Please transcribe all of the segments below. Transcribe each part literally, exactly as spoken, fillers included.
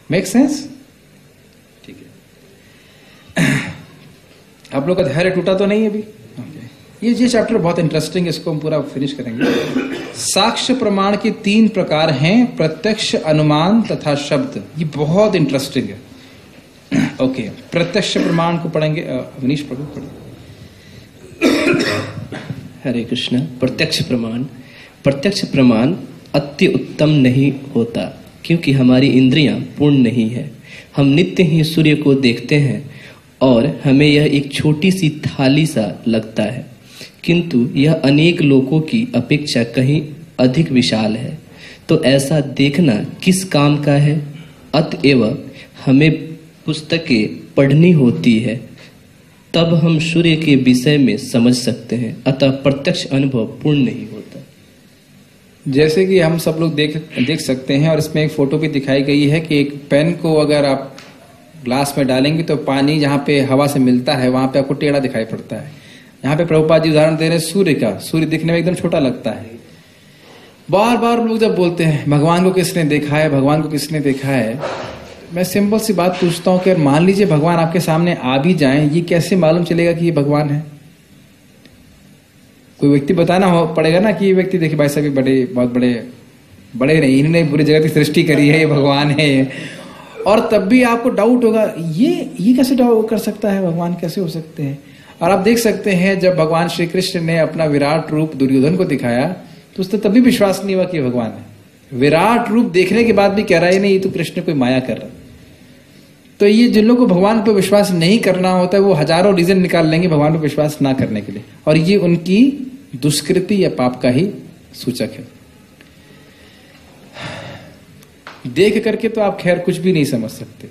Make sense? ठीक है। आप लोग का धैर्य टूटा तो नहीं है अभी? okay. ये ये चैप्टर बहुत इंटरेस्टिंग है, इसको हम पूरा फिनिश करेंगे। साक्ष्य प्रमाण के तीन प्रकार हैं, प्रत्यक्ष, अनुमान तथा शब्द। ये बहुत इंटरेस्टिंग है। Okay okay. प्रत्यक्ष प्रमाण को पढ़ेंगे। अवनीश पढ़ो पढ़ो। हरे कृष्ण। प्रत्यक्ष प्रमाण। प्रत्यक्ष प्रमाण अति उत्तम नहीं होता, क्योंकि हमारी इंद्रियां पूर्ण नहीं है। हम नित्य ही सूर्य को देखते हैं और हमें यह एक छोटी सी थाली सा लगता है, किंतु यह अनेक लोगों की अपेक्षा कहीं अधिक विशाल है। तो ऐसा देखना किस काम का है? अतएव हमें पुस्तकें पढ़नी होती है, तब हम सूर्य के विषय में समझ सकते हैं। अतः प्रत्यक्ष अनुभव पूर्ण नहीं होता। जैसे कि हम सब लोग देख देख सकते हैं, और इसमें एक फोटो भी दिखाई गई है कि एक पेन को अगर आप ग्लास में डालेंगे तो पानी जहाँ पे हवा से मिलता है वहां पे आपको टेढ़ा दिखाई पड़ता है। यहाँ पे प्रभुपाद जी उदाहरण दे रहे हैं सूर्य का। सूर्य दिखने में एकदम छोटा लगता है। बार बार लोग जब बोलते हैं भगवान को किसने देखा है, भगवान को किसने देखा है, मैं सिंपल सी बात पूछता हूँ कि मान लीजिए भगवान आपके सामने आ भी जाएं, ये कैसे मालूम चलेगा कि ये भगवान है? कोई व्यक्ति बताना हो पड़ेगा ना कि ये व्यक्ति देखिए भाई साहब बड़े बहुत बड़े बड़े नहीं, इन्होंने पूरी जगत की सृष्टि करी है, ये भगवान है। और तब भी आपको डाउट होगा, ये ये कैसे डाउट कर सकता है, भगवान कैसे हो सकते हैं? और आप देख सकते हैं जब भगवान श्री कृष्ण ने अपना विराट रूप दुर्योधन को दिखाया तो उसने तभी विश्वास नहीं हुआ कि भगवान है। विराट रूप देखने के बाद भी कह रहा है नहीं, ये तो कृष्ण कोई माया कर रहा है। तो ये जिन लोगों को भगवान पर विश्वास नहीं करना होता है वो हजारों रीजन निकाल लेंगे भगवान पर विश्वास ना करने के लिए, और ये उनकी दुष्कृति या पाप का ही सूचक है। देख करके तो आप खैर कुछ भी नहीं समझ सकते,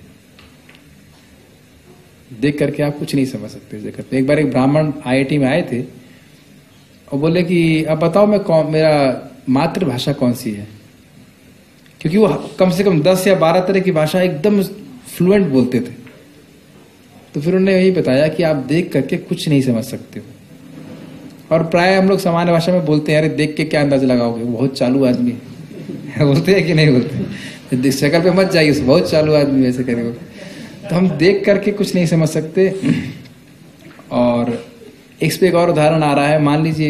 देख करके आप कुछ नहीं समझ सकते जगत में। एक बार एक ब्राह्मण आईआईटी में आए थे और बोले कि अब बताओ मैं कौन, मेरा मातृभाषा कौन सी है, क्योंकि वो कम से कम दस या बारह तरह की भाषा एकदम फ्लुएंट बोलते थे। तो फिर उन्होंने यही बताया कि आप देख करके कुछ नहीं समझ सकते हो। और प्राय हम लोग सामान्य भाषा में बोलते हैं अरे देख के क्या अंदाजा लगाओगे, बहुत चालू आदमी है। बोलते हैं कि नहीं बोलते? शक्ल पे मत जाइए, बहुत चालू आदमी ऐसे करेगा। तो हम देख करके कुछ नहीं समझ सकते। और इस पे एक और उदाहरण आ रहा है। मान लीजिए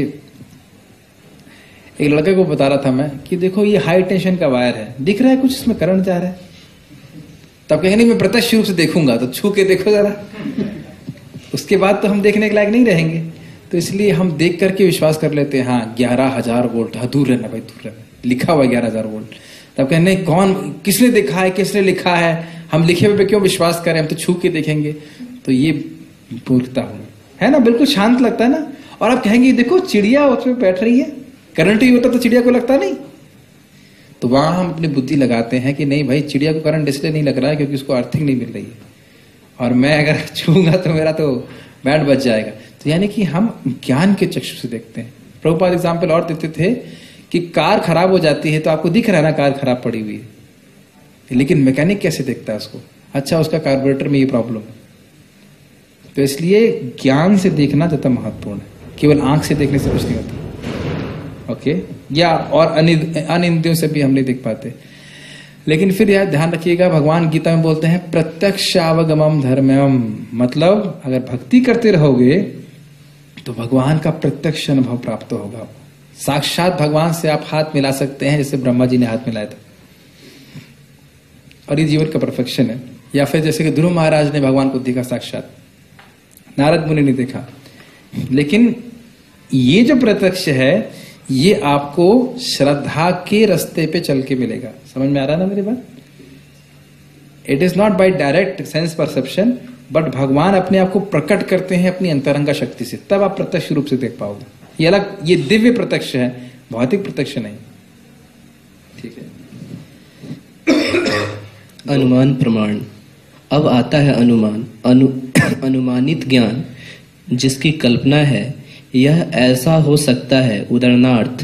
एक लड़के को बता रहा था मैं कि देखो ये हाई टेंशन का वायर है, दिख रहा है कुछ इसमें करंट जा रहा है। तब कहेंगे नहीं मैं प्रत्यक्ष रूप से देखूंगा, तो छू के देखो जरा, उसके बाद तो हम देखने के लायक नहीं रहेंगे। तो इसलिए हम देख करके विश्वास कर लेते हैं, हाँ ग्यारह हजार वोल्ट, हाँ दूर रहना भाई दूर रहना, लिखा हुआ ग्यारह हजार वोल्ट। तब कहने कौन किसने देखा है, किसने लिखा है, हम लिखे हुए पे क्यों विश्वास करें, हम तो छू के देखेंगे। तो ये मूर्खता है ना, बिल्कुल शांत लगता है ना। और आप कहेंगे देखो चिड़िया उसमें बैठ रही है, करंट ही होता तो चिड़िया को लगता नहीं। तो वहां हम अपनी बुद्धि लगाते हैं कि नहीं भाई चिड़िया को करंट इसलिए नहीं लग रहा है क्योंकि उसको अर्थिंग नहीं मिल रही है, और मैं अगर छूंगा तो मेरा तो बैट बच जाएगा। तो यानी कि हम ज्ञान के चक्षु से देखते हैं। प्रभुपाद एग्जाम्पल और देते थे कि कार खराब हो जाती है तो आपको दिख रहा है ना कार खराब पड़ी हुई है, लेकिन मैकेनिक कैसे देखता है उसको? अच्छा उसका कार्बोरेटर में ये प्रॉब्लम है। तो इसलिए ज्ञान से देखना ज्यादा महत्वपूर्ण है, केवल आंख से देखने से कुछ नहीं होता। Okay okay? या और अन इंद्रियों से भी हम नहीं देख पाते। लेकिन फिर यार ध्यान रखिएगा, भगवान गीता में बोलते हैं प्रत्यक्षावगमम धर्मम, मतलब अगर भक्ति करते रहोगे तो भगवान का प्रत्यक्ष अनुभव प्राप्त होगा। साक्षात भगवान से आप हाथ मिला सकते हैं, जैसे ब्रह्मा जी ने हाथ मिलाया था, और ये जीवन का परफेक्शन है। या फिर जैसे कि ध्रुव महाराज ने भगवान को देखा साक्षात, नारद मुनि ने देखा। लेकिन ये जो प्रत्यक्ष है ये आपको श्रद्धा के रास्ते पे चल के मिलेगा। समझ में आ रहा है ना मेरी बात? It is not by direct sense perception, but भगवान अपने आप को प्रकट करते हैं अपनी अंतरंगा शक्ति से, तब आप प्रत्यक्ष रूप से देख पाओगे। ये अलग, ये दिव्य प्रत्यक्ष है, भौतिक प्रत्यक्ष नहीं। ठीक है। अनुमान प्रमाण। अब आता है अनुमान। अनु अनुमानित ज्ञान जिसकी कल्पना है यह ऐसा हो सकता है। उदाहरणार्थ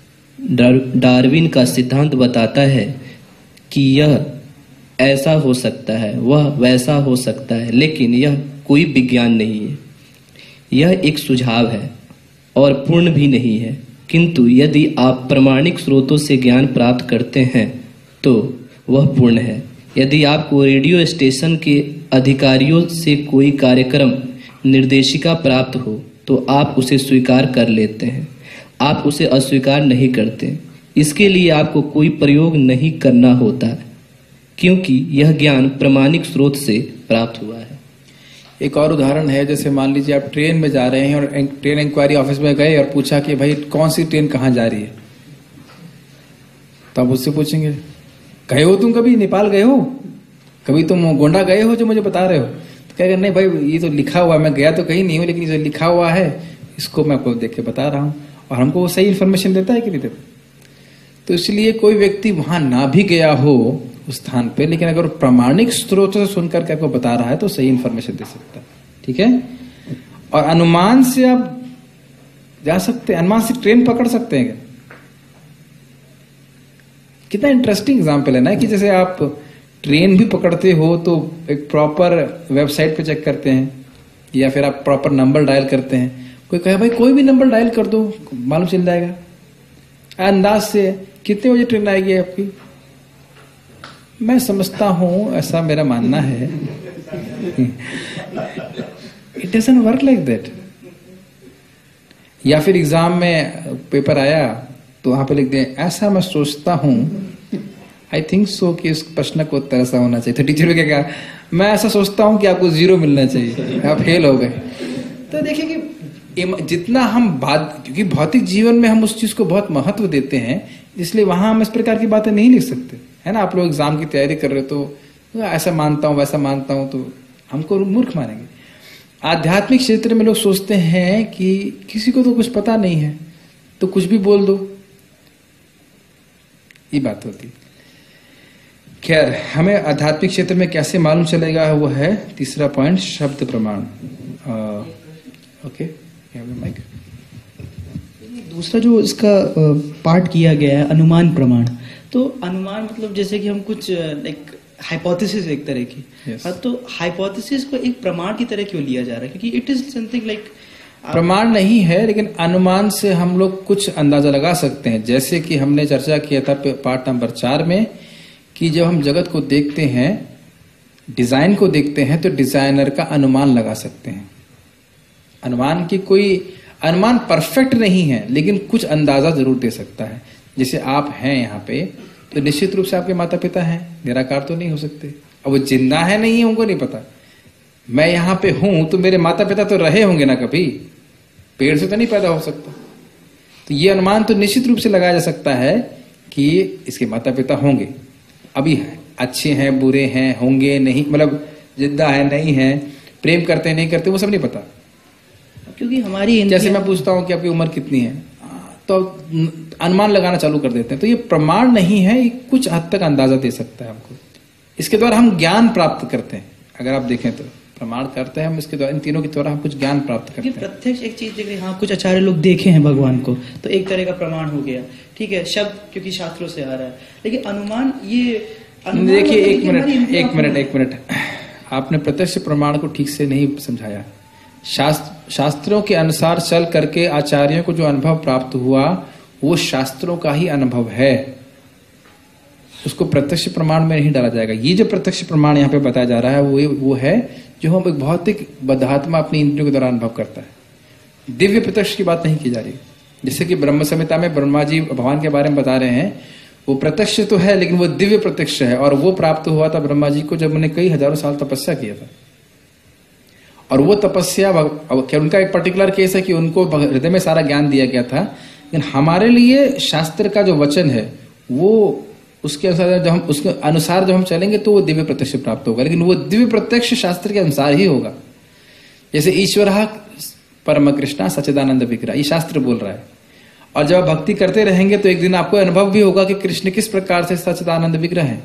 डार्विन का सिद्धांत बताता है कि यह ऐसा हो सकता है, वह वैसा हो सकता है, लेकिन यह कोई विज्ञान नहीं है। यह एक सुझाव है और पूर्ण भी नहीं है, किंतु यदि आप प्रामाणिक स्रोतों से ज्ञान प्राप्त करते हैं तो वह पूर्ण है। यदि आपको रेडियो स्टेशन के अधिकारियों से कोई कार्यक्रम निर्देशिका प्राप्त हो तो आप उसे स्वीकार कर लेते हैं, आप उसे अस्वीकार नहीं करते। इसके लिए आपको कोई प्रयोग नहीं करना होता क्योंकि यह ज्ञान प्रामाणिक स्रोत से प्राप्त हुआ है। एक और उदाहरण है, जैसे मान लीजिए आप ट्रेन में जा रहे हैं और ट्रेन इंक्वायरी ऑफिस में गए और पूछा कि भाई कौन सी ट्रेन कहाँ जा रही है, तो आप उससे पूछेंगे गए हो तुम कभी नेपाल गए हो, कभी तुम गोंडा गए हो जो मुझे बता रहे हो, तो कहेगा नहीं भाई ये तो लिखा हुआ है, मैं गया तो कहीं नहीं हूँ लेकिन ये लिखा हुआ है इसको मैं आपको देख के बता रहा हूँ, और हमको वो सही इन्फॉर्मेशन देता है कि नहीं देता। तो इसलिए कोई व्यक्ति वहां ना भी गया हो उस स्थान पे, लेकिन अगर प्रामाणिक स्रोत से सुनकर के आपको बता रहा है तो सही इन्फॉर्मेशन दे सकता है। ठीक है, और अनुमान से आप जा सकते हैं, अनुमान से ट्रेन पकड़ सकते हैं क्या? कितना इंटरेस्टिंग एग्जाम्पल है ना, कि जैसे आप ट्रेन भी पकड़ते हो तो एक प्रॉपर वेबसाइट पे चेक करते हैं, या फिर आप प्रॉपर नंबर डायल करते हैं। कोई कहे भाई कोई भी नंबर डायल कर दो मालूम चल जाएगा, अंदाज से कितने बजे ट्रेन आएगी आपकी। मैं समझता हूं, ऐसा मेरा मानना है, it doesn't work like that. या फिर एग्जाम में पेपर आया तो वहां पे लिख दें ऐसा मैं सोचता हूं, आई थिंक सो कि इस प्रश्न को उत्तर ऐसा होना चाहिए। तो टीचर ने क्या कहा, मैं ऐसा सोचता हूं कि आपको जीरो मिलना चाहिए, आप फेल हो गए। तो देखिए कि जितना हम बात, क्योंकि भौतिक जीवन में हम उस चीज को बहुत महत्व देते हैं, इसलिए वहां हम इस प्रकार की बातें नहीं लिख सकते, है ना। आप लोग एग्जाम की तैयारी कर रहे हो तो ऐसा मानता हूं वैसा मानता हूं, तो हमको मूर्ख मानेंगे। आध्यात्मिक क्षेत्र में लोग सोचते हैं कि किसी को तो कुछ पता नहीं है तो कुछ भी बोल दो, ये बात होती। खैर, हमें आध्यात्मिक क्षेत्र में कैसे मालूम चलेगा, वो है तीसरा पॉइंट, शब्द प्रमाण। Okay, mic. दूसरा जो इसका पार्ट किया गया है अनुमान प्रमाण, तो अनुमान मतलब जैसे कि हम कुछ लाइक हाइपोथेसिस एक तरह की, yes. तो हाइपोथेसिस को एक प्रमाण की तरह क्यों लिया जा रहा है, क्योंकि इट इज समथिंग लाइक प्रमाण नहीं है, लेकिन अनुमान से हम लोग कुछ अंदाजा लगा सकते हैं। जैसे कि हमने चर्चा किया था पार्ट नंबर चार में कि जब हम जगत को देखते हैं, डिजाइन को देखते हैं, तो डिजाइनर का अनुमान लगा सकते हैं। अनुमान की कोई अनुमान परफेक्ट नहीं है, लेकिन कुछ अंदाजा जरूर दे सकता है। जैसे आप हैं यहाँ पे, तो निश्चित रूप से आपके माता पिता हैं, निराकार तो नहीं हो सकते। अब वो जिंदा है नहीं है उनको नहीं पता। मैं यहाँ पे हूं तो मेरे माता पिता तो रहे होंगे ना, कभी पेड़ से तो नहीं पैदा हो सकता। तो ये अनुमान तो निश्चित रूप से लगाया जा सकता है कि इसके माता पिता होंगे। अभी है, अच्छे हैं बुरे हैं, होंगे नहीं, मतलब जिंदा है नहीं है, प्रेम करते नहीं करते, वो सब नहीं पता। क्योंकि हमारी जैसे मैं पूछता हूं कि आपकी उम्र कितनी है, तो अनुमान लगाना चालू कर देते हैं। तो ये प्रमाण नहीं है, ये कुछ हद तक अंदाजा दे सकता है हमको। इसके द्वारा हम ज्ञान प्राप्त करते हैं। अगर आप देखें तो प्रमाण करते हैं हम, इसके द्वारा, इन तीनों के द्वारा हम कुछ ज्ञान प्राप्त करते हैं। प्रत्यक्ष एक चीज देख रहे हैं, हाँ कुछ आचार्य लोग देखे हैं भगवान को, तो एक तरह का प्रमाण हो गया, ठीक है, शब्द क्योंकि शास्त्रों से आ रहा है। लेकिन अनुमान, ये देखिए एक मिनट एक मिनट एक मिनट आपने प्रत्यक्ष प्रमाण को ठीक से नहीं समझाया। शास्त्र शास्त्रों के अनुसार चल करके आचार्यों को जो अनुभव प्राप्त हुआ वो शास्त्रों का ही अनुभव है, उसको प्रत्यक्ष प्रमाण में नहीं डाला जाएगा। ये जो प्रत्यक्ष प्रमाण यहाँ पे बताया जा रहा है वो वो है जो हम एक भौतिक बद्धात्मा अपनी इंद्रियों के द्वारा अनुभव करता है। दिव्य प्रत्यक्ष की बात नहीं की जा रही। जैसे कि ब्रह्म संहिता में ब्रह्मा जी भगवान के बारे में बता रहे हैं, वो प्रत्यक्ष तो है लेकिन वो दिव्य प्रत्यक्ष है, और वो प्राप्त हुआ था ब्रह्मा जी को जब उन्होंने कई हजारों साल तपस्या किया था। और वो तपस्या, उनका एक पर्टिकुलर केस है कि उनको हृदय में सारा ज्ञान दिया गया था, लेकिन हमारे लिए शास्त्र का जो वचन है वो उसके अनुसार जब हम उसके अनुसार जब हम चलेंगे तो वो दिव्य प्रत्यक्ष प्राप्त होगा, लेकिन वो दिव्य प्रत्यक्ष शास्त्र के अनुसार ही होगा। जैसे ईश्वर परम कृष्णा सच्चिदानंद विग्रह, ये शास्त्र बोल रहा है। और जब आप भक्ति करते रहेंगे तो एक दिन आपको अनुभव भी होगा कि कृष्ण किस प्रकार से सच्चिदानंद विग्रह है।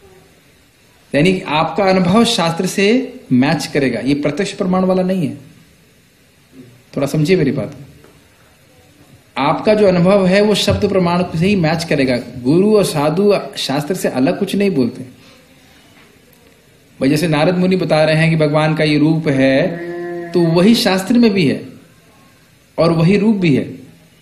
यानी आपका अनुभव शास्त्र से मैच करेगा, ये प्रत्यक्ष प्रमाण वाला नहीं है। थोड़ा समझिए मेरी बात। आपका जो अनुभव है वो शब्द प्रमाण से ही मैच करेगा। गुरु और साधु शास्त्र से अलग कुछ नहीं बोलते। भाई जैसे नारद मुनि बता रहे हैं कि भगवान का ये रूप है, तो वही शास्त्र में भी है और वही रूप भी है।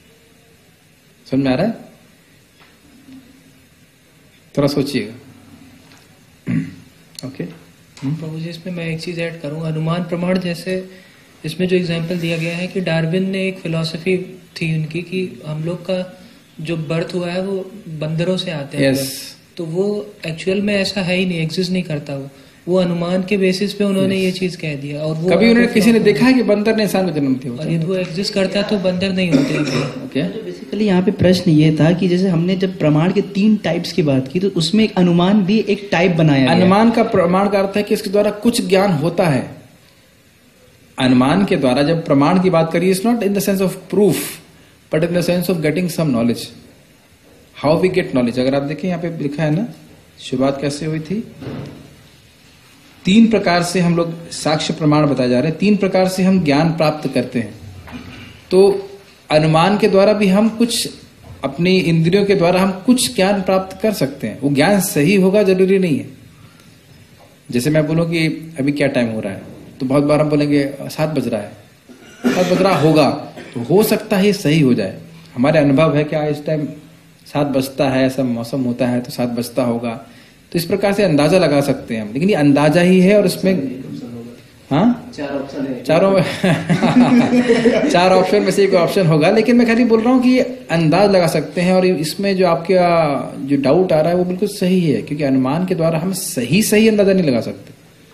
समझ में आ रहा है? थोड़ा सोचिएगा। ओके प्रभु जी, इसमें मैं एक चीज ऐड करूँ, अनुमान प्रमाण जैसे इसमें जो एग्जाम्पल दिया गया है कि डार्विन ने एक फिलॉसफी थी उनकी कि हम लोग का जो बर्थ हुआ है वो बंदरों से आते हैं। yes. तो वो एक्चुअल में ऐसा है ही नहीं, एग्जिस्ट नहीं करता वो वो अनुमान के बेसिस पे उन्होंने yes. ये चीज कह दिया। और वो कभी उन्होंने किसी ने देखा है कि बंदर ने इंसान को जन्म दिया? और यदि वो एग्जिस्ट करता है तो बंदर नहीं होते। ओके, तो बेसिकली यहाँ पे प्रश्न ये था कि जैसे हमने जब प्रमाण के तीन टाइप्स की बात की तो उसमें एक अनुमान भी एक टाइप बनाया गया। अनुमान का प्रमाण का अर्थ है कि इसके द्वारा कुछ ज्ञान होता है। अनुमान के द्वारा जब प्रमाण की बात करिए, it's not in the sense of proof but in the sense of getting some knowledge. How we get knowledge, अगर आप देखें यहाँ पे लिखा है ना, शुरुआत कैसे हुई थी, तीन प्रकार से हम लोग साक्ष्य प्रमाण बताए जा रहे हैं, तीन प्रकार से हम ज्ञान प्राप्त करते हैं। तो अनुमान के द्वारा भी हम कुछ, अपनी इंद्रियों के द्वारा हम कुछ ज्ञान प्राप्त कर सकते हैं। वो ज्ञान सही होगा जरूरी नहीं है। जैसे मैं बोलूं कि अभी क्या टाइम हो रहा है, तो बहुत बार हम बोलेंगे सात बज रहा है, सात बज रहा होगा, तो हो सकता है सही हो जाए। हमारे अनुभव है कि इस टाइम सात बजता है, ऐसा मौसम होता है तो सात बजता होगा, तो इस प्रकार से अंदाजा लगा सकते हैं हम। लेकिन ये अंदाजा ही है और उसमें हाँ चार ऑप्शन है, चारों में चार ऑप्शन में से एक ऑप्शन होगा। लेकिन मैं खाली बोल रहा हूँ कि ये अंदाज लगा सकते हैं। और इसमें जो आपका जो डाउट आ रहा है वो बिल्कुल सही है, क्योंकि अनुमान के द्वारा हम सही सही अंदाजा नहीं लगा सकते।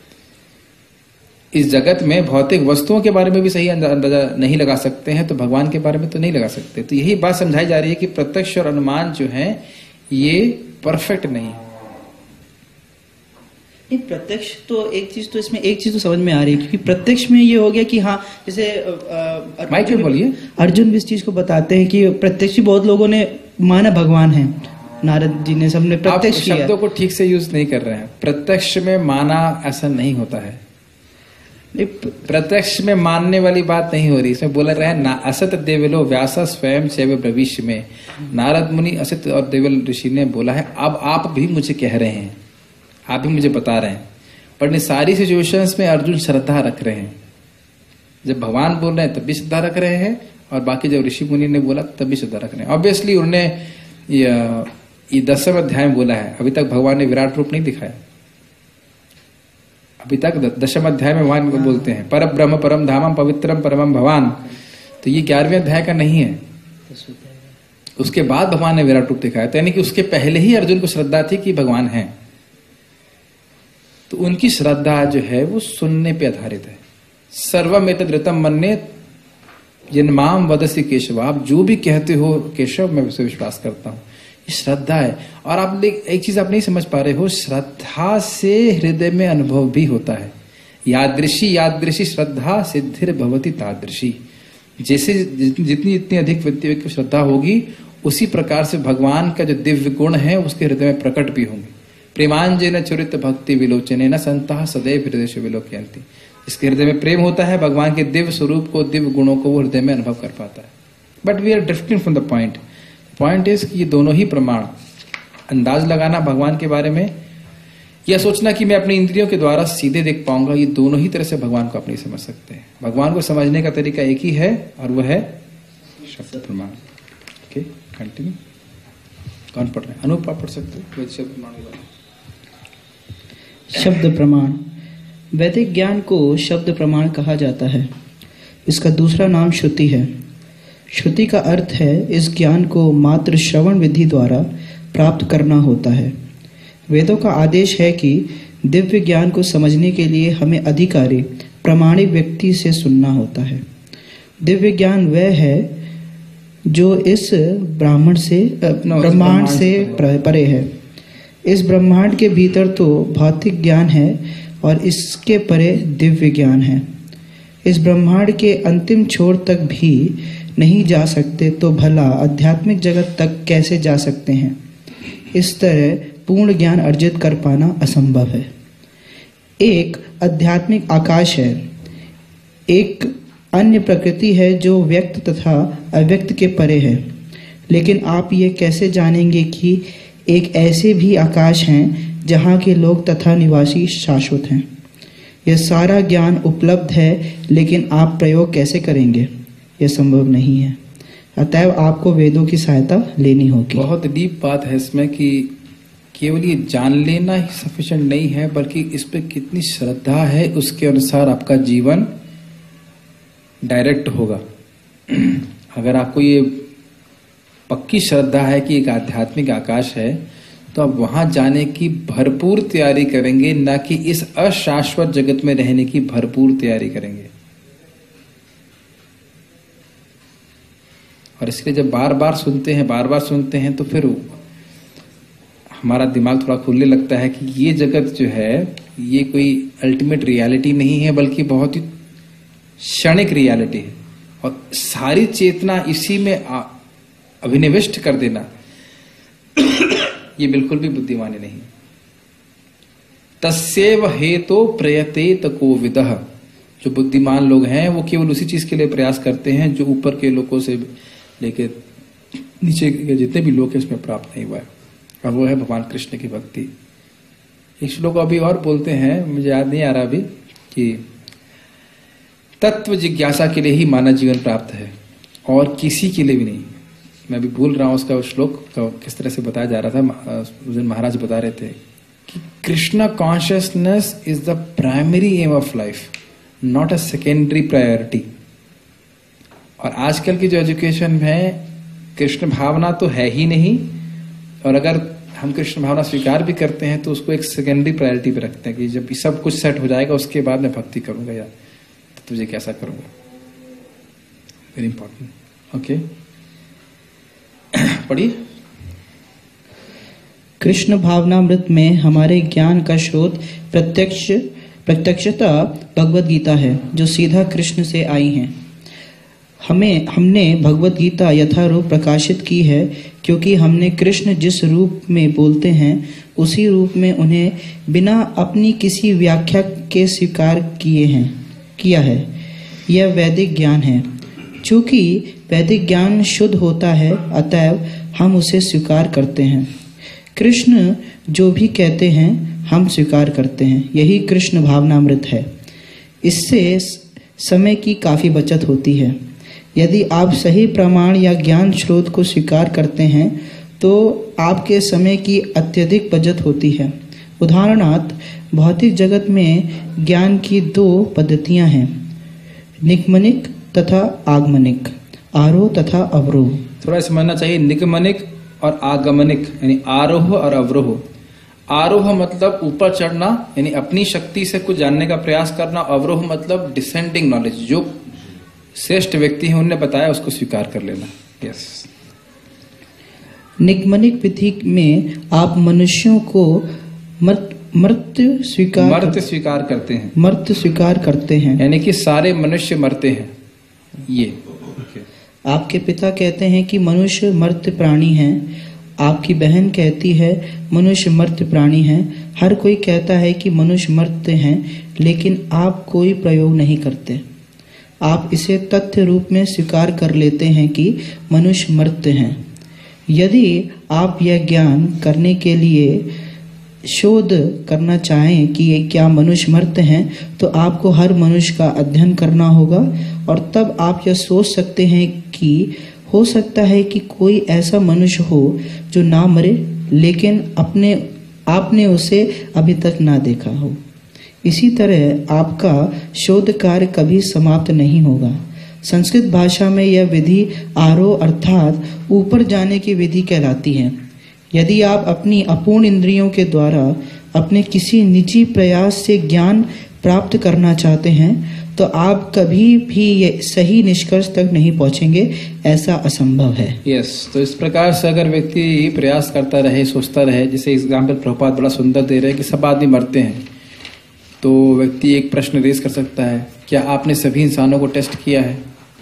इस जगत में भौतिक वस्तुओं के बारे में भी सही अंदाजा नहीं लगा सकते हैं, तो भगवान के बारे में तो नहीं लगा सकते। तो यही बात समझाई जा रही है कि प्रत्यक्ष और अनुमान जो है ये परफेक्ट नहीं है। नहीं, प्रत्यक्ष तो एक चीज तो इसमें एक चीज तो समझ में आ रही है, क्योंकि प्रत्यक्ष में ये हो गया कि हाँ, जैसे माइक में बोलिए। अर्जुन भी इस चीज को बताते हैं कि प्रत्यक्ष बहुत लोगों ने माना भगवान है, नारद जी ने सबने प्रत्यक्ष किया। शब्दों को ठीक से यूज नहीं कर रहे हैं। प्रत्यक्ष में माना ऐसा नहीं होता है। प्रत्यक्ष में मानने वाली बात नहीं हो रही। इसमें बोला रहा है ना, असत देवलो व्यास स्वयं शैव भविष्य में, नारद मुनि असत और देवल ऋषि ने बोला है, अब आप भी मुझे कह रहे हैं, आप भी मुझे बता रहे हैं। पर इन सारी सिचुएशंस में अर्जुन श्रद्धा रख रहे हैं। जब भगवान बोल रहे हैं तब भी श्रद्धा रख रहे हैं, और बाकी जब ऋषि मुनि ने बोला तब भी श्रद्धा रख रहे हैं। ऑब्वियसली उन्होंने ये दसवें अध्याय में बोला है, अभी तक भगवान ने विराट रूप नहीं दिखाया। अभी तक दशम अध्याय में भगवान को बोलते हैं पर ब्रह्म परम धामम पवित्रम परमम भगवान, तो ये ग्यारहवें अध्याय का नहीं है। उसके बाद भगवान ने विराट रूप दिखाया, तो यानी कि उसके पहले ही अर्जुन को श्रद्धा थी कि भगवान है। तो उनकी श्रद्धा जो है वो सुनने पे आधारित है। सर्वम एतद् ऋतं मन्ये यन्माम वदसि केशव, आप जो भी कहते हो केशव मैं उसे विश्वास करता हूं। ये श्रद्धा है। और आप एक चीज आप नहीं समझ पा रहे हो, श्रद्धा से हृदय में अनुभव भी होता है। यादृशी यादृशी श्रद्धा सिद्धिर भवति तादृशी। जैसे जितनी जितनी अधिक व्यक्ति की श्रद्धा होगी, उसी प्रकार से भगवान का जो दिव्य गुण है उसके हृदय में प्रकट भी होंगे। प्रेमांजन चरित भक्ति विलोचने न संता सदैव हृदय से विलोकयन्ति। इसके हृदय में प्रेम होता है, भगवान के दिव्य स्वरूप को, दिव्य गुणों को वो हृदय में अनुभव कर पाता है। But we are drifting from the point. Point is कि ये दोनों ही प्रमाण, अंदाज लगाना भगवान के बारे में या सोचना कि मैं अपनी इंद्रियों के द्वारा सीधे देख पाऊंगा, ये दोनों ही तरह से भगवान को आप नहीं समझ सकते हैं। भगवान को समझने का तरीका एक ही है और वह है शब्द प्रमाण। Okay, continue. कौन पढ़ रहे हैं? अनूप आप पढ़ सकते हो शब्द प्रमाण। शब्द प्रमाण, वैदिक ज्ञान को शब्द प्रमाण कहा जाता है। इसका दूसरा नाम श्रुति है। श्रुति का अर्थ है इस ज्ञान को मात्र श्रवण विधि द्वारा प्राप्त करना होता है। वेदों का आदेश है कि दिव्य ज्ञान को समझने के लिए हमें अधिकारी प्रामाणिक व्यक्ति से सुनना होता है। दिव्य ज्ञान वह है जो इस ब्राह्मण से ब्रह्मांड से परे है। इस ब्रह्मांड के भीतर तो भौतिक ज्ञान है और इसके परे दिव्य ज्ञान है। इस ब्रह्मांड के अंतिम छोर तक भी नहीं जा सकते तो भला आध्यात्मिक जगत तक कैसे जा सकते हैं। इस तरह पूर्ण ज्ञान अर्जित कर पाना असंभव है। एक आध्यात्मिक आकाश है, एक अन्य प्रकृति है जो व्यक्त तथा अव्यक्त के परे है। लेकिन आप ये कैसे जानेंगे कि एक ऐसे भी आकाश हैं जहाँ के लोग तथा निवासी शाश्वत हैं। यह सारा ज्ञान उपलब्ध है, लेकिन आप प्रयोग कैसे करेंगे? यह संभव नहीं है। अतएव आपको वेदों की सहायता लेनी होगी। बहुत डीप बात है इसमें कि केवल ये जान लेना ही सफिशिएंट नहीं है, बल्कि इस पे कितनी श्रद्धा है उसके अनुसार आपका जीवन डायरेक्ट होगा। अगर आपको ये पक्की श्रद्धा है कि एक आध्यात्मिक आकाश है, तो आप वहां जाने की भरपूर तैयारी करेंगे, ना कि इस अशाश्वत जगत में रहने की भरपूर तैयारी करेंगे। और इसलिए जब बार बार सुनते हैं बार बार सुनते हैं तो फिर हमारा दिमाग थोड़ा खुलने लगता है कि ये जगत जो है ये कोई अल्टीमेट रियलिटी नहीं है, बल्कि बहुत ही क्षणिक रियलिटी है। और सारी चेतना इसी में अभिनिविष्ट कर देना ये बिल्कुल भी बुद्धिमानी नहीं। तस्यैव हेतो प्रयतेत कोविदः, जो बुद्धिमान लोग हैं वो केवल उसी चीज के लिए प्रयास करते हैं जो ऊपर के लोगों से लेके नीचे के जितने भी लोग हैं उसमें प्राप्त नहीं हुआ है, और वो है भगवान कृष्ण की भक्ति। एक श्लोक अभी और बोलते हैं, मुझे याद नहीं आ रहा अभी, कि तत्व जिज्ञासा के लिए ही मानव जीवन प्राप्त है और किसी के लिए भी नहीं। मैं अभी भूल रहा हूं उसका श्लोक किस तरह से बताया जा रहा था, उस दिन महाराज बता रहे थे कि Krishna consciousness is the primary aim of life, not a secondary priority. और आजकल की जो एजुकेशन है, कृष्ण भावना तो है ही नहीं, और अगर हम कृष्ण भावना स्वीकार भी करते हैं तो उसको एक सेकेंडरी प्रायोरिटी पे रखते हैं कि जब सब कुछ सेट हो जाएगा उसके बाद मैं भक्ति करूंगा, या तो तुझे कैसा करूंगा। Very important. ओके, पढ़िए। कृष्ण भावनामृत में हमारे ज्ञान का स्रोत प्रत्यक्ष प्रत्यक्षता भगवत गीता है, जो सीधा कृष्ण से आई है। हमें हमने भगवत गीता यथारूप प्रकाशित की है, क्योंकि हमने कृष्ण जिस रूप में बोलते हैं उसी रूप में उन्हें बिना अपनी किसी व्याख्या के स्वीकार किए हैं किया है। यह वैदिक ज्ञान है। चूंकि वैदिक ज्ञान शुद्ध होता है, अतएव हम उसे स्वीकार करते हैं। कृष्ण जो भी कहते हैं हम स्वीकार करते हैं। यही कृष्ण भावनामृत है। इससे समय की काफ़ी बचत होती है। यदि आप सही प्रमाण या ज्ञान स्रोत को स्वीकार करते हैं तो आपके समय की अत्यधिक बचत होती है। उदाहरणार्थ, भौतिक जगत में ज्ञान की दो पद्धतियां हैं, निगमनिक तथा आगमनिक, आरोह तथा अवरोह। थोड़ा समझना चाहिए, निगमनिक और आगमनिक यानी आरोह और अवरोह। आरोह मतलब ऊपर चढ़ना, यानी अपनी शक्ति से कुछ जानने का प्रयास करना। अवरोह मतलब डिसेंडिंग नॉलेज, जो श्रेष्ठ व्यक्ति हैं उन्होंने बताया उसको स्वीकार कर लेना। यस। निगमनिक विधि में आप मनुष्यों को मर्त्य स्वीकार मर्त्य स्वीकार करते हैं मर्त्य स्वीकार करते हैं यानी कि सारे मनुष्य मरते हैं। ये okay. आपके पिता कहते हैं कि मनुष्य मर्त्य प्राणी हैं। आपकी बहन कहती है मनुष्य मर्त्य प्राणी हैं। हर कोई कहता है कि मनुष्य मर्त्य हैं, लेकिन आप कोई प्रयोग नहीं करते। आप इसे तथ्य रूप में स्वीकार कर लेते हैं कि मनुष्य मर्त्य हैं। यदि आप यह ज्ञान करने के लिए शोध करना चाहें कि क्या मनुष्य मर्त्य हैं, तो आपको हर मनुष्य का अध्ययन करना होगा, और तब आप यह सोच सकते हैं कि हो सकता है कि कोई ऐसा मनुष्य हो जो ना मरे, लेकिन अपने आपने उसे अभी तक ना देखा हो। इसी तरह आपका शोध कार्य कभी समाप्त नहीं होगा। संस्कृत भाषा में यह विधि आरोह अर्थात ऊपर जाने की विधि कहलाती है। यदि आप अपनी अपूर्ण इंद्रियों के द्वारा अपने किसी निजी प्रयास से ज्ञान प्राप्त करना चाहते हैं, तो आप कभी भी ये सही निष्कर्ष तक नहीं पहुंचेंगे। ऐसा असंभव है। यस yes, तो इस प्रकार से अगर व्यक्ति प्रयास करता रहे, सोचता रहे, जैसे एग्जाम्पल प्रभुपाद बड़ा सुंदर दे रहे हैं कि सब आदमी मरते हैं, तो व्यक्ति एक प्रश्न रेज कर सकता है, क्या आपने सभी इंसानों को टेस्ट किया है?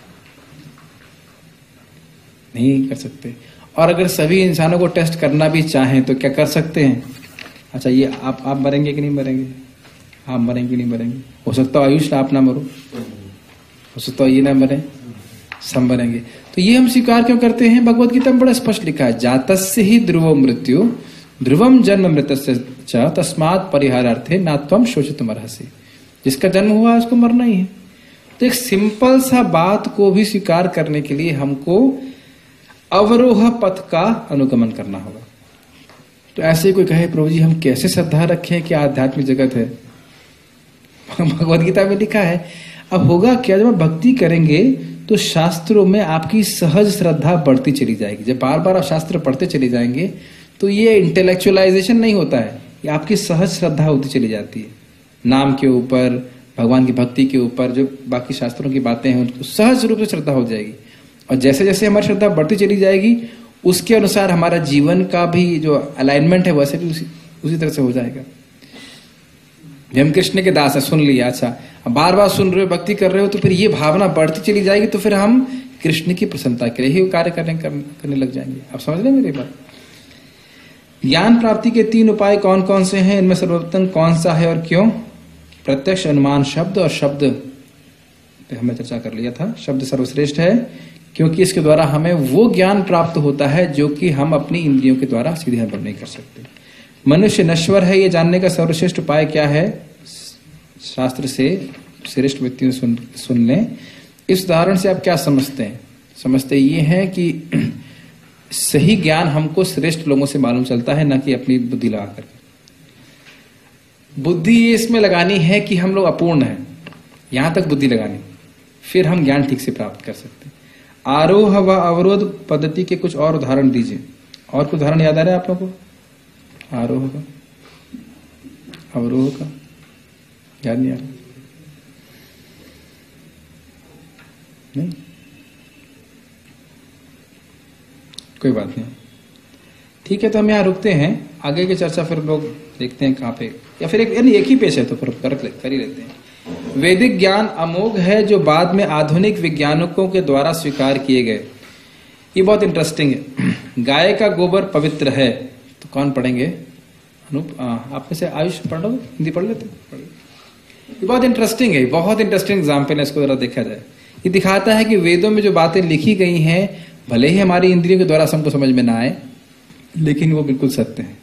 नहीं कर सकते। और अगर सभी इंसानों को टेस्ट करना भी चाहें तो क्या कर सकते हैं? अच्छा, ये आप आप मरेंगे कि नहीं मरेंगे? आप मरेंगे कि नहीं मरेंगे? हो सकता है आयुष आप ना मरो, हो सकता है ये ना मरे, सब मरेंगे। तो ये हम स्वीकार क्यों करते हैं? भगवत गीता में बड़ा स्पष्ट लिखा है, जातस्य ही ध्रुवो मृत्यु ध्रुवम जन्म मृतस्य च तस्मात् परिहारार्थे ना त्वं शोचितुमर्हसि। जिसका जन्म हुआ उसको मरना ही है। तो एक सिंपल सा बात को भी स्वीकार करने के लिए हमको अवरोह पथ का अनुगमन करना होगा। तो ऐसे कोई कहे प्रभु जी हम कैसे श्रद्धा रखें कि आध्यात्मिक जगत है? भगवद गीता में लिखा है। अब होगा क्या, जब आप भक्ति करेंगे तो शास्त्रों में आपकी सहज श्रद्धा बढ़ती चली जाएगी। जब बार बार आप शास्त्र पढ़ते चले जाएंगे तो ये इंटेलेक्चुअलाइजेशन नहीं होता है, ये आपकी सहज श्रद्धा होती चली जाती है। नाम के ऊपर, भगवान की भक्ति के ऊपर, जो बाकी शास्त्रों की बातें हैं उनको सहज रूप से श्रद्धा हो जाएगी। और जैसे जैसे हमारी श्रद्धा बढ़ती चली जाएगी उसके अनुसार हमारा जीवन का भी जो अलाइनमेंट है वैसे भी उसी उसी तरह से हो जाएगा। हम कृष्ण के दास है, सुन लिया, अच्छा अब बार बार सुन रहे हो, भक्ति कर रहे हो, तो फिर ये भावना बढ़ती चली जाएगी, तो फिर हम कृष्ण की प्रसन्नता के लिए ही कार्य करने करने लग जाएंगे। आप समझ रहे हैं मेरी बात? ज्ञान प्राप्ति के तीन उपाय कौन कौन से हैं? इनमें सर्वोत्तम कौन सा है और क्यों? प्रत्यक्ष, अनुमान, शब्द। और शब्द पे हमने चर्चा कर लिया था, शब्द सर्वश्रेष्ठ है क्योंकि इसके द्वारा हमें वो ज्ञान प्राप्त होता है जो कि हम अपनी इंद्रियों के द्वारा सीधे अनुभव नहीं कर सकते। मनुष्य नश्वर है, ये जानने का सर्वश्रेष्ठ उपाय क्या है? शास्त्र से श्रेष्ठ व्यक्तियों सुन सुन लें। इस उदाहरण से आप क्या समझते हैं? समझते ये हैं कि सही ज्ञान हमको श्रेष्ठ लोगों से मालूम चलता है, ना कि अपनी बुद्धि लगा कर। बुद्धि इसमें लगानी है कि हम लोग अपूर्ण हैं, यहां तक बुद्धि लगानी, फिर हम ज्ञान ठीक से प्राप्त कर सकते हैं। आरोह व अवरोध पद्धति के कुछ और उदाहरण दीजिए। और कुछ उदाहरण याद आ रहा है आप लोगों को? आरोह का, अवरोह का याद नहीं आ रहा? नहीं, कोई बात नहीं, ठीक है। तो हम यहाँ रुकते हैं, आगे की चर्चा फिर लोग देखते हैं कहाँ पे, या फिर एक यानी एक ही पेश है तो फिर कर, कर ही लेते हैं। वैदिक ज्ञान अमोघ है जो बाद में आधुनिक वैज्ञानिकों के द्वारा स्वीकार किए गए। ये बहुत इंटरेस्टिंग है। गाय का गोबर पवित्र है, तो कौन पढ़ेंगे? अनूप, आप में से आयुष पढ़ लो, हिंदी पढ़ लेते? ये बहुत इंटरेस्टिंग है, बहुत इंटरेस्टिंग एग्जाम्पल है, इसको जरा देखा जाए। ये दिखाता है कि वेदों में जो बातें लिखी गई हैं भले ही हमारी इंद्रियों के द्वारा हमको समझ में ना आए, लेकिन वो बिल्कुल सत्य है।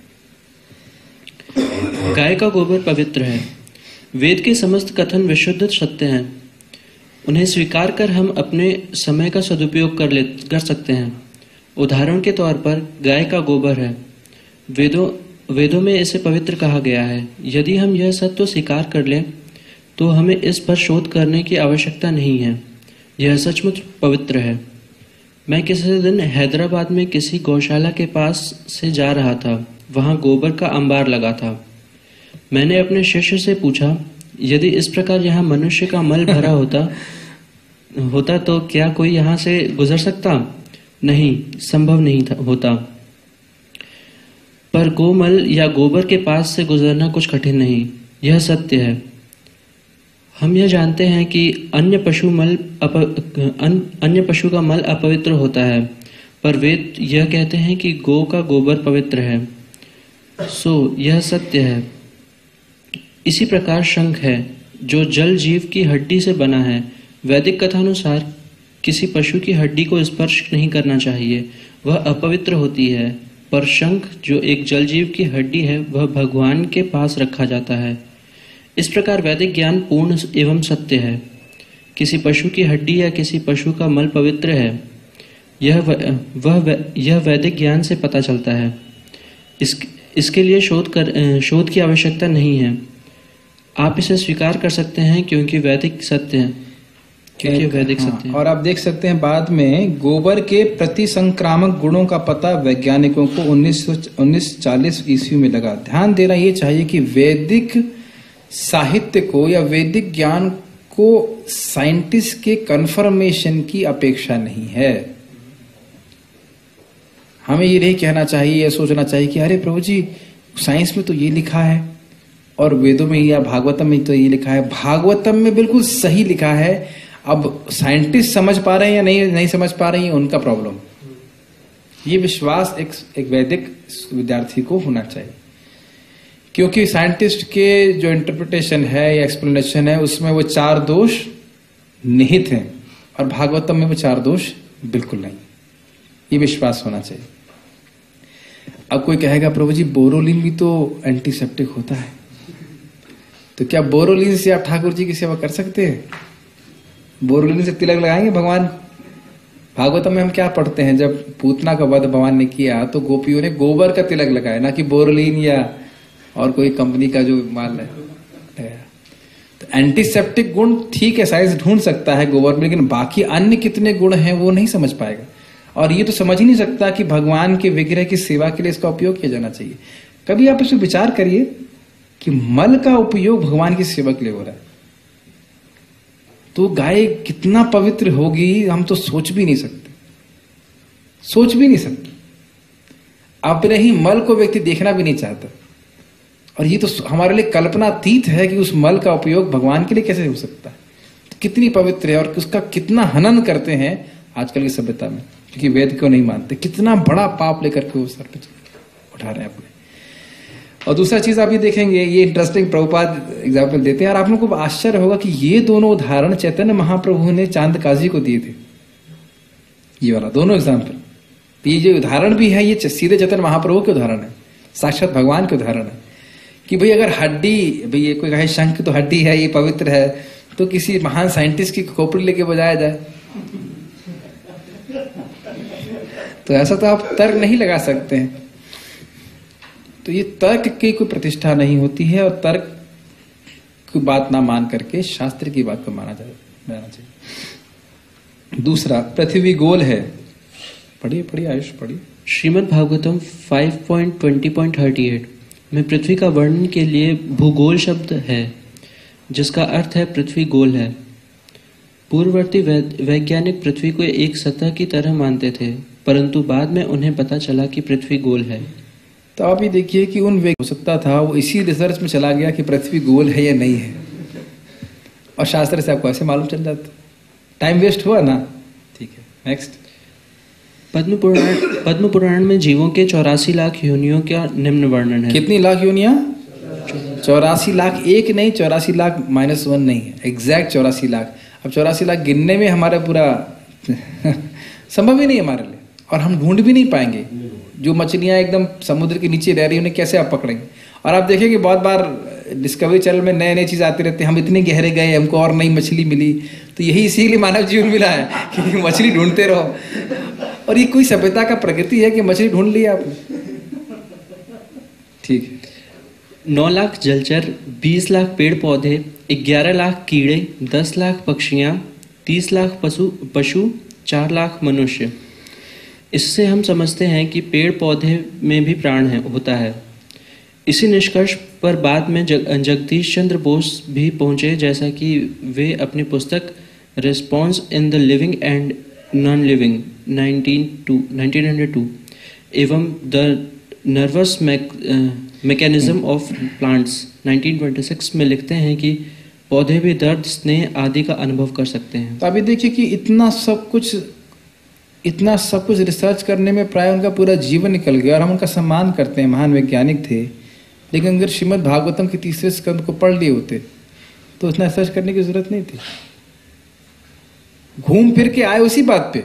गाय का गोबर पवित्र है। वेद के समस्त कथन विशुद्ध सत्य हैं। उन्हें स्वीकार कर हम अपने समय का सदुपयोग कर ले कर सकते हैं। उदाहरण के तौर पर गाय का गोबर है। वेदों वेदों में इसे पवित्र कहा गया है। यदि हम यह सत्य स्वीकार कर लें तो हमें इस पर शोध करने की आवश्यकता नहीं है। यह सचमुच पवित्र है। मैं किसी दिन हैदराबाद में किसी गौशाला के पास से जा रहा था। वहां गोबर का अंबार लगा था। मैंने अपने शिष्य से पूछा, यदि इस प्रकार यहाँ मनुष्य का मल भरा होता होता तो क्या कोई यहाँ से गुजर सकता? नहीं, संभव नहीं था होता। पर गोमल या गोबर के पास से गुजरना कुछ कठिन नहीं, यह सत्य है। हम यह जानते हैं कि अन्य पशु मल अप, अन, अन्य पशु का मल अपवित्र होता है, पर वेद यह कहते हैं कि गौ का गोबर पवित्र है। सो यह सत्य है। इसी प्रकार शंख है जो जल जीव की हड्डी से बना है। वैदिक कथानुसार किसी पशु की हड्डी को स्पर्श नहीं करना चाहिए, वह अपवित्र होती है। पर शंख जो एक जल जीव की हड्डी है वह भगवान के पास रखा जाता है। इस प्रकार वैदिक ज्ञान पूर्ण एवं सत्य है। किसी पशु की हड्डी या किसी पशु का मल पवित्र है, यह वह यह वैदिक ज्ञान से पता चलता है। इस इसके लिए शोध कर शोध की आवश्यकता नहीं है। आप इसे स्वीकार कर सकते हैं क्योंकि वैदिक सत्य है, क्योंकि वैदिक हाँ, सत्य है। और आप देख सकते हैं बाद में गोबर के प्रति संक्रामक गुणों का पता वैज्ञानिकों को उन्नीस सौ चालीस ईस्वी में लगा। ध्यान देना ये चाहिए कि वैदिक साहित्य को या वैदिक ज्ञान को साइंटिस्ट के कंफर्मेशन की अपेक्षा नहीं है। हमें ये नहीं कहना चाहिए या सोचना चाहिए कि अरे प्रभु जी साइंस में तो ये लिखा है और वेदों में या भागवतम में तो ये लिखा है। भागवतम में बिल्कुल सही लिखा है। अब साइंटिस्ट समझ पा रहे हैं या नहीं नहीं समझ पा रहे हैं, उनका प्रॉब्लम। ये विश्वास एक एक वैदिक विद्यार्थी को होना चाहिए, क्योंकि साइंटिस्ट के जो इंटरप्रिटेशन है या एक्सप्लेनेशन है उसमें वो चार दोष निहित हैं और भागवतम में वो चार दोष बिल्कुल नहीं। ये विश्वास होना चाहिए। अब कोई कहेगा प्रभु जी बोरोलिन भी तो एंटीसेप्टिक होता है, तो क्या बोरोलिन से आप ठाकुर जी की सेवा कर सकते हैं? बोरोलिन से तिलक लगाएंगे भगवान? भागवतम में हम क्या पढ़ते हैं, जब पूतना का वध भगवान ने किया तो गोपियों ने गोबर का तिलक लगाया, ना कि बोरलीन या और कोई कंपनी का जो माल है। तो एंटीसेप्टिक गुण ठीक है, साइंस ढूंढ सकता है गोबर में, लेकिन बाकी अन्य कितने गुण हैं वो नहीं समझ पाएगा। और ये तो समझ ही नहीं सकता कि भगवान के विग्रह की सेवा के लिए इसका उपयोग किया जाना चाहिए। कभी आप इसमें विचार करिए कि मल का उपयोग भगवान की सेवा के लिए हो रहा है, तो गाय कितना पवित्र होगी हम तो सोच भी नहीं सकते, सोच भी नहीं सकते। अपने ही मल को व्यक्ति देखना भी नहीं चाहता, और ये तो हमारे लिए कल्पनातीत है कि उस मल का उपयोग भगवान के लिए कैसे हो सकता है। तो कितनी पवित्र है, और उसका कितना हनन करते हैं आजकल की सभ्यता में, क्योंकि वेद को नहीं मानते। कितना बड़ा पाप लेकर के वो सर पे उठा रहे हैं अपने। और दूसरा चीज आप ये देखेंगे, ये इंटरेस्टिंग प्रभुपाद एग्जाम्पल देते हैं, और आप लोगों को आश्चर्य होगा कि ये दोनों उदाहरण चैतन्य महाप्रभु ने चांदकाजी को दिए थे। ये वाला दोनों एग्जाम्पल, ये जो उदाहरण भी है ये सीधे चैतन्य महाप्रभु के उदाहरण है, साक्षात भगवान के उदाहरण है। कि भाई अगर हड्डी, भाई ये कोई कहे शंख तो हड्डी है, ये पवित्र है, तो किसी महान साइंटिस्ट की खोपड़ी लेके बजाया जाए तो ऐसा तो आप तर्क नहीं लगा सकते हैं। तो ये तर्क की कोई प्रतिष्ठा नहीं होती है, और तर्क की बात ना मान करके शास्त्र की बात को माना जाना चाहिए। दूसरा, पृथ्वी गोल है। पढ़िए पढ़िए आयुष पढ़िए। Shrimad Bhagavatam five point twenty point thirty eight में पृथ्वी का वर्णन के लिए भूगोल शब्द है, जिसका अर्थ है पृथ्वी गोल है। पूर्ववर्ती वैज्ञानिक पृथ्वी को एक सतह की तरह मानते थे, परंतु बाद में उन्हें पता चला कि पृथ्वी गोल है। तो आप ये देखिए कि उन हो सकता था वो इसी रिसर्च में चला गया कि पृथ्वी गोल है या नहीं है, और शास्त्र से आपको ऐसे मालूम चल जाता। टाइम वेस्ट हुआ ना। ठीक है, नेक्स्ट। पद्म पुराण पद्म पुराण में जीवों के चौरासी लाख योनियों का निम्न वर्णन है। कितनी लाख योनियां? चौरासी लाख। एक नहीं, चौरासी लाख माइनस वन नहीं है, एग्जैक्ट चौरासी लाख। अब चौरासी लाख गिनने में हमारा पूरा संभव ही नहीं है हमारे लिए, और हम ढूंढ भी नहीं पाएंगे। जो मछलियां एकदम समुद्र के नीचे रह रही उन्हें कैसे आप पकड़ेंगे। और आप देखेंगे बहुत बार डिस्कवरी चैनल में नए नए चीज आती रहती है, हम इतने गहरे गए हमको और नई मछली मिली। तो यही इसीलिए मानव जीवन मिला है कि मछली ढूंढते रहो। और ये कोई सभ्यता का प्रकृति है कि मछली ढूंढ ली आपने। ठीक है। नौ लाख जलचर, बीस लाख पेड़ पौधे, ग्यारह लाख कीड़े, दस लाख पक्षियां, तीस लाख पशु पशु चार लाख मनुष्य। इससे हम समझते हैं कि पेड़ पौधे में भी प्राण है होता है। इसी निष्कर्ष पर बाद में जग, जगदीश चंद्र बोस भी पहुंचे, जैसा कि वे अपनी पुस्तक response in the living and non living nineteen hundred two एवं the nervous mechanism of plants nineteen twenty six में लिखते हैं कि पौधे भी दर्द, स्नेह आदि का अनुभव कर सकते हैं। तो अभी देखिए कि इतना सब कुछ इतना सब कुछ रिसर्च करने में प्राय उनका पूरा जीवन निकल गया, और हम उनका सम्मान करते हैं, महान वैज्ञानिक थे। लेकिन अगर श्रीमद् भागवतम के तीसरे स्कंद को पढ़ लिए होते तो उतना रिसर्च करने की जरूरत नहीं थी। घूम फिर के आए उसी बात पे,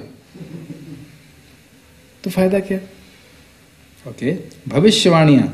तो फायदा क्या। ओके, भविष्यवाणियां।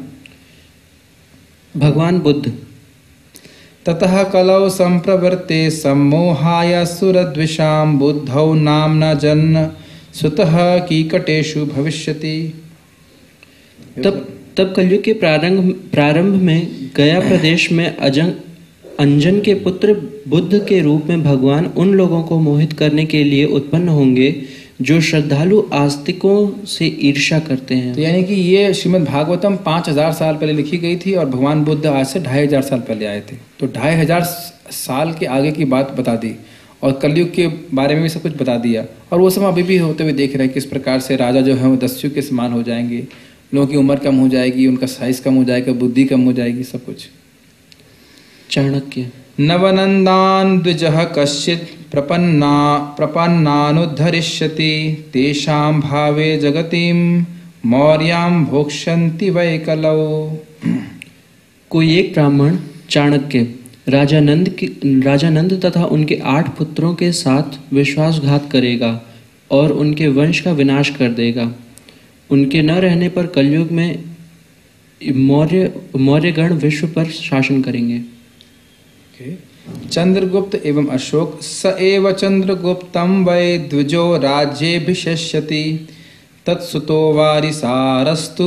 भगवान बुद्ध। ततः कलौ संप्रवर्ते सम्मोहाय सुरद्विषां बुद्धौ नाम्ना जन्म सुतः कीकटेषु भविष्यति। तब तब कलयुग के प्रारंभ प्रारंभ में गया प्रदेश में अजंग अंजन के पुत्र बुद्ध के रूप में भगवान उन लोगों को मोहित करने के लिए उत्पन्न होंगे जो श्रद्धालु आस्तिकों से ईर्ष्या करते हैं। तो यानी कि ये श्रीमद् भागवतम पाँच हजार साल पहले लिखी गई थी, और भगवान बुद्ध आज से ढाई हजार साल पहले आए थे। तो ढाई हजार साल के आगे की बात बता दी, और कलयुग के बारे में भी सब कुछ बता दिया। और वो सब अभी भी होते हुए देख रहे हैं किस प्रकार से राजा जो है वो दस्यु के समान हो जाएंगे, लोगों की उम्र कम हो जाएगी, उनका साइज कम हो जाएगा, बुद्धि कम हो जाएगी, सब कुछ। चाणक्य। नवनंदान द्विजः कश्चित् प्रपन्ना प्रपन्नानुद्धरिष्यति तेषां भावे जगतिं मौर्यां भोक्ष्यन्ति वै कलौ। कोई एक ब्राह्मण चाणक्य राजा नंद की राजा नंद तथा उनके आठ पुत्रों के साथ विश्वासघात करेगा और उनके वंश का विनाश कर देगा। उनके न रहने पर कलयुग में मौर्य मौर्यगण विश्व पर शासन करेंगे। चंद्रगुप्त एवं अशोक स एव चंद्रगुप्तम वै द्विजो राज्येऽभिषेष्यति तत्सुतो वारिसारस्तु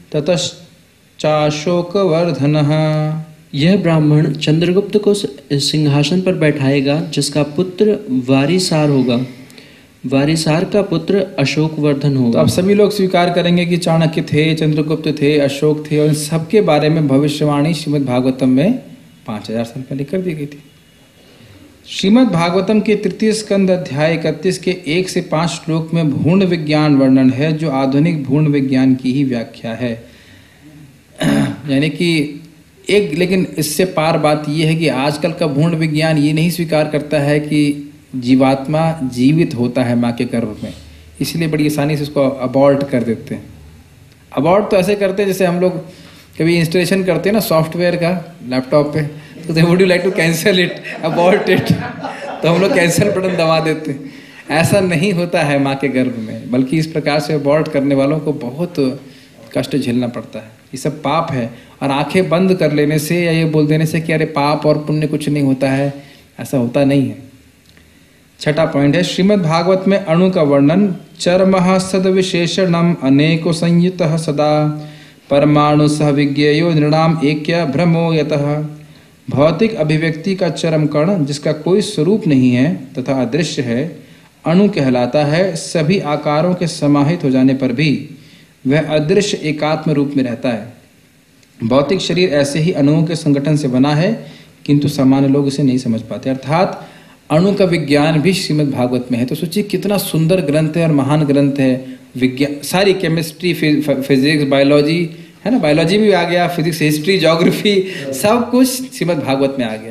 ततश्चाशोकवर्धनः। यह ब्राह्मण चंद्रगुप्त को सिंहासन पर बैठाएगा जिसका पुत्र वारिसार होगा, वारिसार का पुत्र अशोकवर्धन होगा। तो अब सभी लोग स्वीकार करेंगे कि चाणक्य थे, चंद्रगुप्त थे, अशोक थे, और इन सबके बारे में भविष्यवाणी श्रीमद् भागवतम में पांच हजार साल पहले कर दी गई थी। श्रीमद् भागवतम के तृतीय स्कंद अध्याय इकतीस के एक से पांच श्लोक में भूर्ण विज्ञान वर्णन है, जो आधुनिक भूर्ण विज्ञान की ही व्याख्या है। यानी कि एक, लेकिन इससे पार बात यह है कि आजकल का भूर्ण विज्ञान ये नहीं स्वीकार करता है कि जीवात्मा जीवित होता है माँ के गर्भ में, इसलिए बड़ी आसानी से उसको अबॉर्ट कर देते हैं। अबॉर्ट तो ऐसे करते हैं जैसे हम लोग कभी इंस्टॉलेशन करते हैं ना सॉफ्टवेयर का लैपटॉप पे, तो they would you like to cancel it, abort it, तो हम लोग कैंसिल बटन दबा देते हैं। ऐसा नहीं होता है माँ के गर्भ में, बल्कि इस प्रकार से अबॉर्ट करने वालों को बहुत कष्ट झेलना पड़ता है। ये सब पाप है, और आंखें बंद कर लेने से या ये बोल देने से कि अरे पाप और पुण्य कुछ नहीं होता है, ऐसा होता नहीं है। छठा पॉइंट है श्रीमद् भागवत में अणु का वर्णन। चर्मः सद्विशेषणम अनेको संयुतः सदा परमाणु सह विज्ञेयो नृणाम ऐक्य भ्रमो यतः। भौतिक अभिव्यक्ति का चरम कण जिसका कोई स्वरूप नहीं है तथा अदृश्य है, अणु कहलाता है। सभी आकारों के समाहित हो जाने पर भी वह अदृश्य एकात्म रूप में रहता है। भौतिक शरीर ऐसे ही अणुओं के संगठन से बना है, किंतु सामान्य लोग इसे नहीं समझ पाते। अर्थात अणु का विज्ञान भी श्रीमद् भागवत में है। तो सोचिए कितना सुंदर ग्रंथ है और महान ग्रंथ है। विज्ञान सारी केमिस्ट्री, फिजिक्स, बायोलॉजी है ना, बायोलॉजी भी आ गया, फिजिक्स, हिस्ट्री, ज्योग्राफी, सब कुछ श्रीमद् भागवत में आ गया।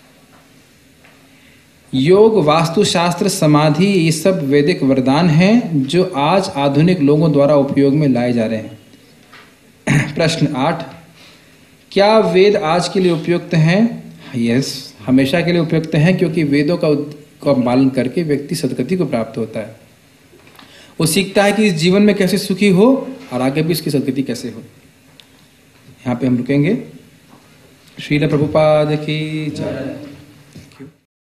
योग, वास्तुशास्त्र, समाधि, ये सब वैदिक वरदान हैं जो आज आधुनिक लोगों द्वारा उपयोग में लाए जा रहे हैं। प्रश्न आठ, क्या वेद आज के लिए उपयुक्त हैं? यस, हमेशा के लिए उपयुक्त हैं, क्योंकि वेदों का का पालन करके व्यक्ति सद्गति को प्राप्त होता है। वो सीखता है कि इस जीवन में कैसे सुखी हो और आगे भी इसकी सद्गति कैसे हो। यहाँ पे हम रुकेंगे। श्रील प्रभुपाद की जय।